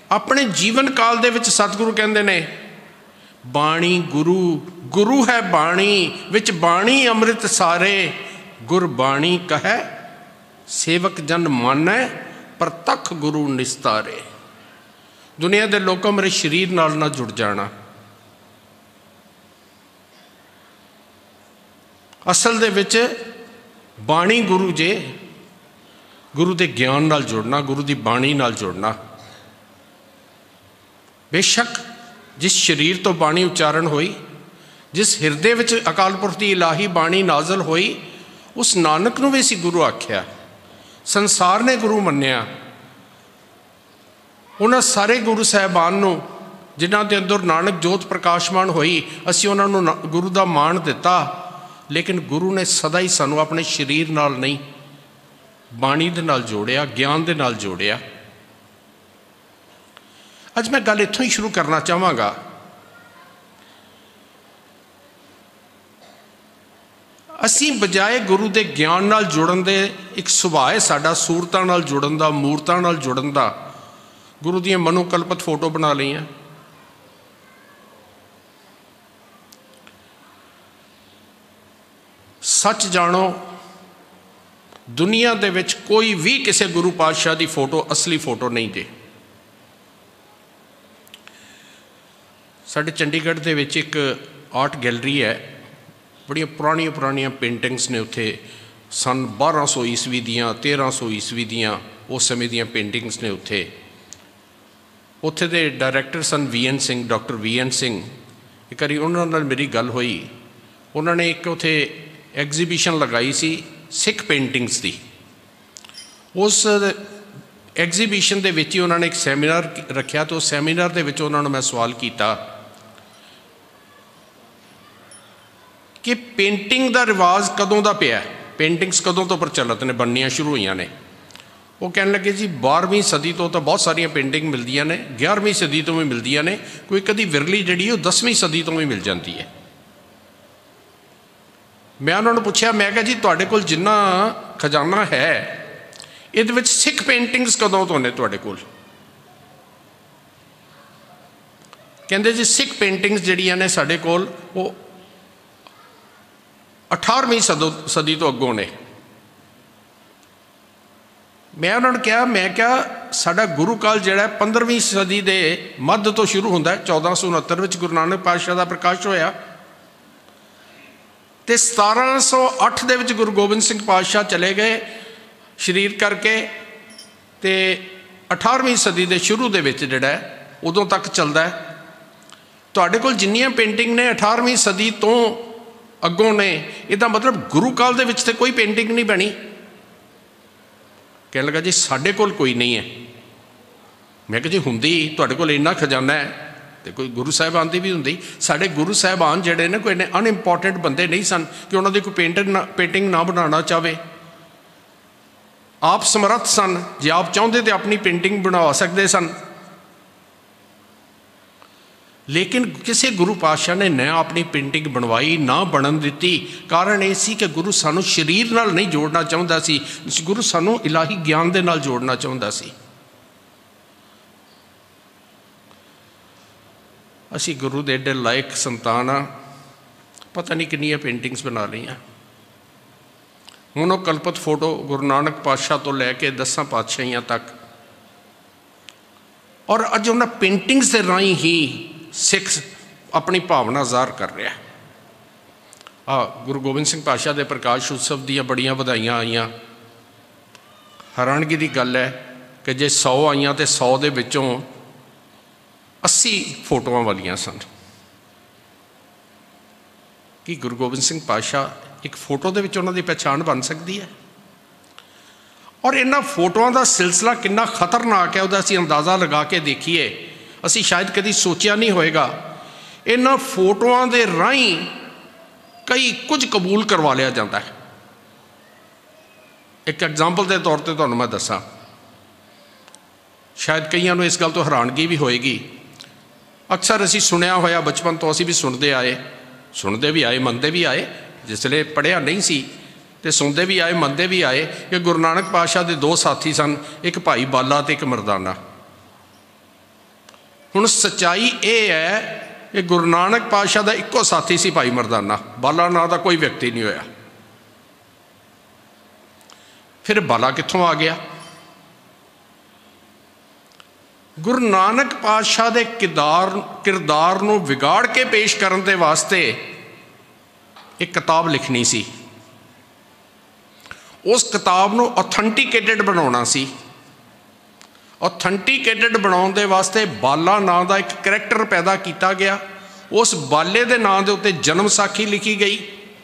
अपने जीवन काल दे विच सतगुरु कहंदे ने बाणी गुरु, गुरु है बाणी, विच बाणी अमृत सारे, गुर बाणी कहे सेवक जन मानै, प्रतख गुरु निस्तारे। दुनिया के लोगों मेरे शरीर नाल ना जुड़ जाना, असल दे विच बाणी गुरु जे, गुरु के ज्ञान नाल जुड़ना, गुरु की बाणी नाल जुड़ना। बेशक जिस शरीर तो बाणी उच्चारण हुई, जिस हिरदे विच अकाल पुरख की इलाही बाणी नाजल हुई, उस नानक नूं भी असीं गुरु आख्या। संसार ने गुरु मन्निया। उन्हां सारे गुरु साहिबान नूं जिन्हां दे अंदर नानक जोत प्रकाशमान हुई, असीं उन्हां नूं गुरु दा मान दिता, लेकिन गुरु ने सदा ही सानूं अपने शरीर नाल नहीं, बाणी दे नाल जोड़िया, ज्ञान दे नाल जोड़िया। अज मैं गल इत्थों ही शुरू करना चाहांगा। असीं बजाए गुरु के ज्ञान नाल जुड़न दे, एक सुभाव है साडा सूरतां नाल जुड़न दा, मूरतां नाल जुड़न दा, गुरु दीयां मनोकल्पित फोटो बना लईआं। सच जानो, दुनिया दे विच कोई भी किसी गुरु पातशाह की फोटो असली फोटो नहीं दे। साडे चंडीगढ़ दे विच एक आर्ट गैलरी है, बड़ियां पुरानियां पुरानियां पेंटिंग्स ने उत्थे, सन 1200 ईस्वी दियां, 1300 ईस्वी दियां उस समय दियां पेंटिंग्स ने उत्थे। उत्थे दे डायरैक्टर सन VN Singh, doctor VN Singh. एक बारी उन्हां नाल मेरी गल हुई, उन्होंने एक उत्थे एग्जीबिशन लगाई सी सिख पेंटिंग्स की। उस एग्जीबिशन दे विच ही उन्होंने एक सैमीनार रखा, तो उस सैमीनार दे विच उन्होंने मैं सवाल किया कि पेंटिंग का रिवाज कदों का पिया, पेंटिंग्स कदों तो प्रचलित ने, बननियां शुरू हुई ने। वो कहने लगे जी 12वीं सदी तो बहुत सारिया पेंटिंग मिलदियां ने, 11वीं सदी तो भी मिलदियां ने, कोई कभी विरली जिहड़ी वो 10वीं सदी तो भी मिल जाती है। मैं उन्होंने पूछा, मैं कहा जी तुहाडे कोल जिन्ना खजाना है, इहदे विच सिख पेंटिंग्स कदों तो ने तुहाडे कोल? कहंदे जी सिख पेंटिंग्स जिहड़ियां ने साडे कोल वो 18वीं सदी तो अगों ने। मैं उन्होंने कहा, मैं क्या साडा गुरु काल जिहड़ा 15वीं सदी के मध्य तो शुरू होंदा है। 1469 में गुरु नानक पातशाह का प्रकाश होया, तो 1708 दे विच गुरु गोबिंद सिंह पातशाह चले गए शरीर करके, तो 18वीं सदी के शुरू दे विच जिहड़ा उदों तक चलदा है। तुहाडे कोल जिन्नियां पेंटिंग ने 18वीं सदी तो अगों ने, इहदा मतलब गुरु काल दे विच ते कोई पेंटिंग नहीं बनी। कहने लगा जी साडे कोल कोई नहीं है। मैं कहा जी हुंदी, तुहाडे कोल इन्ना खजाना है तो कोई गुरु साहिबान की भी हुंदी। साडे गुरु साहिबान जिहड़े ने कोई इन्ने अनइम्पोर्टेंट बंदे नहीं सन कि उन्होंने कोई पेंटिंग ना बनाना चाहे। आप समर्थ सन, जे आप चाहते तो अपनी पेंटिंग बना सकते सन, लेकिन किसी गुरु पातशाह ने ना अपनी पेंटिंग बनवाई, ना बनन दी। कारण ये सी कि गुरु सानू शरीर नाल नहीं जोड़ना चाहता सी, गुरु सानू इलाही ज्ञान दे नाल जोड़ना चाहता सी। असी गुरु दे एडे लायक संतान आ, पता नहीं कितनी पेंटिंग्स बना लियां। मनोकल्पित फोटो गुरु नानक पातशाह तो लैके 10 पातशाहियां तक, और अज उन्होंने पेंटिंग्स के राही ही सिख अपनी भावना ज़ाहिर कर रहा है। गुरु गोबिंद सिंह पातशाह के प्रकाश उत्सव दीयां बड़ियां वधाइयां आईयां। हैरानगी की गल है कि जे 100 आईयां तो 100 दे विचों 80 फोटोआं वालियां सन। कि गुरु गोबिंद सिंह पातशाह एक फोटो दे विच उन्हां दी पहचान बन सकती है? और इन्हां फोटोआं का सिलसिला कितना खतरनाक है, उहदा असीं अंदाज़ा लगा के देखिए, असी शायद कभी सोचा नहीं होएगा। इन्हां फोटोआं दे राही कई कुछ कबूल करवा लिया जाता है। एक एग्जाम्पल के तौर पर तुहानूं मैं दसां, शायद कईयां नूं इस गल तो हैरानगी भी होएगी। अक्सर असी सुनिया होया, बचपन तो असी भी सुनते आए मनते भी आए। जिसले पढ़िया नहीं सी तो सुनते भी आए, मनते भी आए कि गुरु नानक पातशाह के 2 साथी सन, एक भाई बाला तो एक मरदाना। हुण सच्चाई ये है कि गुरु नानक पातशाह का इक्को साथी सी भाई मरदाना, बाला नां का कोई व्यक्ति नहीं होया। फिर बाला कित्थों आ गया? गुरु नानक पातशाह के किरदार नूं विगाड़ के पेश करन दे वास्ते एक किताब लिखनी सी। उस किताब नूं ऑथेंटिकेटेड बनाउणा सी। ऑथेंटिकेटेड बनाउण दे वास्ते बाला नां दा एक करैक्टर पैदा किया गया। उस बाले दे नां दे उत्ते जन्म साखी लिखी गई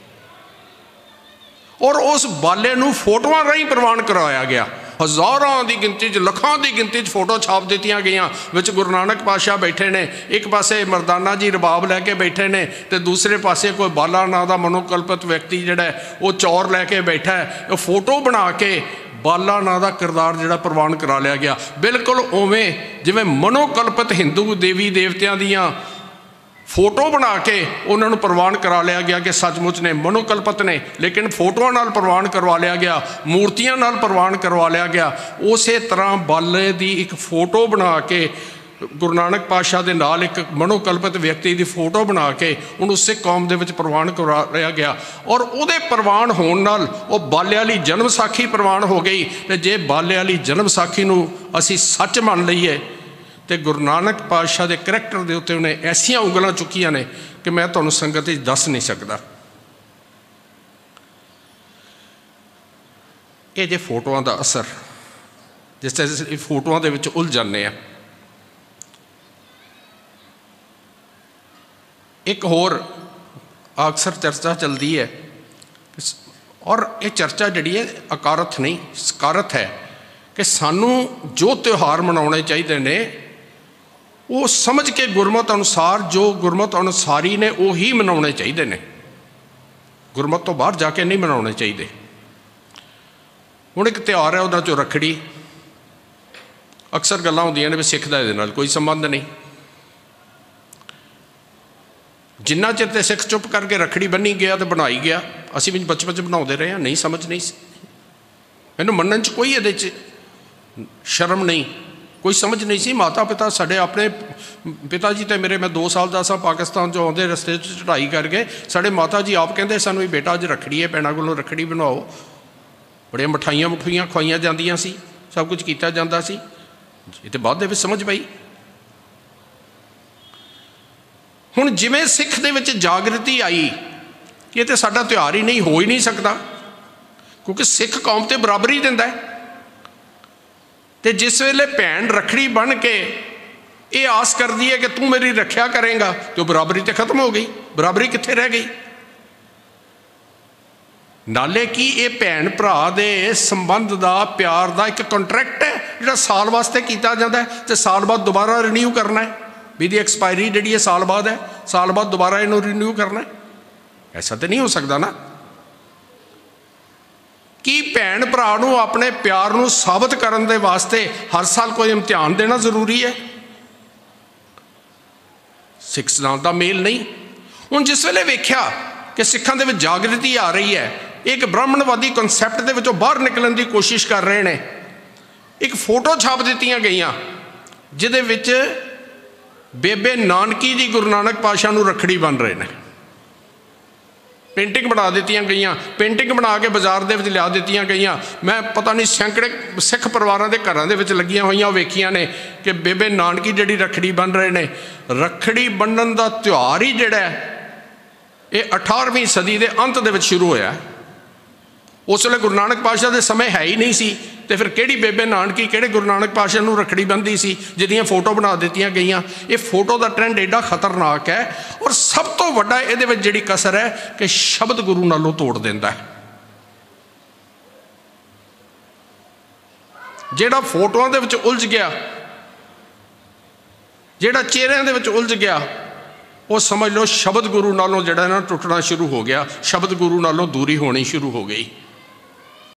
और उस बाले नूं फोटोआं राहीं प्रवान करवाया गया। हज़ारां की गिनती लखां की गिनती फोटो छाप दित्तियां गईयां। विच गुरु नानक पातशाह बैठे ने, एक पासे मरदाना जी रबाब लैके बैठे ने ते दूसरे पासे कोई बाला नां दा मनोकल्पित व्यक्ति जिहड़ा है वो चौर लैके बैठा है। वो फोटो बना के बाला नां दा किरदार जिहड़ा प्रवान करा लिया गया। बिल्कुल उवें जिवें मनोकल्पित हिंदू देवी देवतियां दियां फोटो बना के उन्होंने प्रवान करा लिया गया कि सचमुच ने मनोकल्पित ने, लेकिन फोटोआं नाल प्रवान करवा लिया गया, मूर्तियां नाल प्रवान करवा लिया गया। उस तरह बाले की एक फोटो बना के गुरु नानक पातशाह के नाल एक मनोकल्पित व्यक्ति की फोटो बना के उन्होंने उस कौम के विच प्रवान करवा लिया गया और उहदे प्रवान होण नाल वो बाले वाली जन्म साखी प्रवान हो गई। तो जे बाले वाली जन्म साखी नूं असीं सच मान लईए तो गुरु नानक पातशाह के करैक्टर के उत्ते उन्हें ऐसिया उंगलां चुकियां ने कि मैं तुहानूं संगत विच दस नहीं सकता। ये जे फोटोआं का असर, जिस तरह फोटोआं दे विच उलझ जाने आ। एक होर अक्सर चर्चा चलती है और ये चर्चा जिहड़ी है अकारथ नहीं सकारथ है कि सानू जो त्यौहार मनाने चाहिए ने वो समझ के गुरमत अनुसार, जो गुरमत अनुसारी ने उही मनाने चाहिए ने, गुरमत तो बाहर जाके नहीं मनाने चाहिए। हुण एक त्यौहार है उहदा चो रखड़ी, अक्सर गल्लां होंदियां ने भी सिख दा इहदे नाल कोई संबंध नहीं। जिन्ना चिर ते सिख चुप करके रखड़ी बन्नी गया तो बनाई गया, असीं भी बचपन च बनाउंदे रहे, नहीं समझ नहीं सी मैनूं मन्नण च कोई इहदे च शर्म नहीं, कोई समझ नहीं सी। माता पिता साढ़े अपने पिता जी तो मेरे, मैं 2 साल का सा पाकिस्तान जो आते रस्ते चढ़ाई करके साढ़े माता जी आप कहते सानू बेटा अज रखड़ी है, भैनों को रखड़ी बनाओ, बड़िया मिठाइयां मुठियां खुआइया जांदियां सी, सब कुछ किया जाता सी। ये तो बाद में समझ पाई। हुण जिवें सिख दे विच जागृति आई, ये तो साडा त्यौहार ही नहीं, हो ही नहीं सकता, क्योंकि सिख कौम तो बराबरी दिंदा है। तो जिस वेले भैन रखड़ी बन के ये आस करती है कि तू मेरी रक्षा करेगा, तो बराबरी तो खत्म हो गई, बराबरी कित्थे रह गई। नाले की ये भैन भरा दे संबंध का प्यार का एक कॉन्ट्रैक्ट है जो साल वास्ते किया जाता है, तो साल बाद दोबारा रिन्यू करना है भी दी एक्सपायरी जी साल बाद है, साल बाद दोबारा इन्हों रिन्यू करना है। ऐसा तो नहीं हो सकता ना कि भैन भरा नूं अपने प्यार नूं साबित करन दे वास्ते हर साल कोई इम्तिहान देना जरूरी है। सिख सिद्धांत दा मेल नहीं। हुण जिस वेले वेख्या कि सिखां दे विच जागृति आ रही है, एक ब्राह्मणवादी कॉन्सैप्ट दे विचों बाहर निकलण की कोशिश कर रहे हैं, एक फोटो छाप दित्तियां गईयां जिहदे विच बेबे नानकी जी गुरु नानक पातशाह नूं रखड़ी बन रहे हैं। पेंटिंग बना दित्तियां गईयां, पेंटिंग बना के बाजार दे विच लिया दित्तियां गईयां। मैं पता नहीं सैकड़े सिख परिवारों के घरों के विच लगियां होईयां वेखियां ने कि बेबे नानकी जिहड़ी रखड़ी बन रहे हैं। रखड़ी बन्नण दा त्यौहार ही जिहड़ा ये 18वीं सदी के अंत दे विच शुरू होया। उस वेले गुरु नानक पातशाह के समय है ही नहीं सी, तो फिर किहड़ी बेबे नानकी किहड़े गुरु नानक पातशाह नूं रखड़ी बंदी सी जिहदियां फोटो बना दित्तियां गईयां। ये फोटो का ट्रेंड एडा खतरनाक है और सब तो वड्डा इहदे विच जिहड़ी कसर है कि शब्द गुरु नालों तोड़ दिंदा है। जिहड़ा फोटोआं दे विच उलझ गया, जिहड़ा चेहरिਆਂ दे विच उलझ गया, वो समझ लो शब्द गुरु नालों जिहड़ा ना टुटना शुरू हो गया, शब्द गुरु नालों दूरी होनी शुरू हो गई।